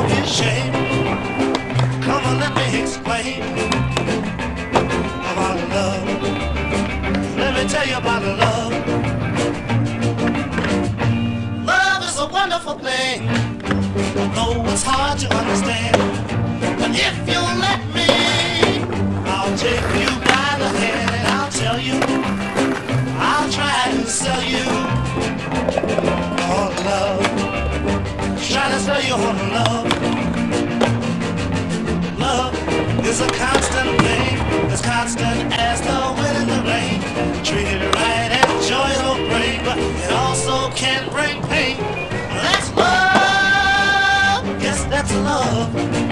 don't be ashamed. Come on, let me explain about love. Let me tell you about love. Love is a wonderful thing, although it's hard to understand. But if you let me, I'll take you by the hand and I'll tell you, I'll try to sell you on love. Try to sell you on love. Love is a constant thing, as constant as the wind and the rain. Treat it right and joy will bring, but it also can bring pain. That's love, yes, that's love.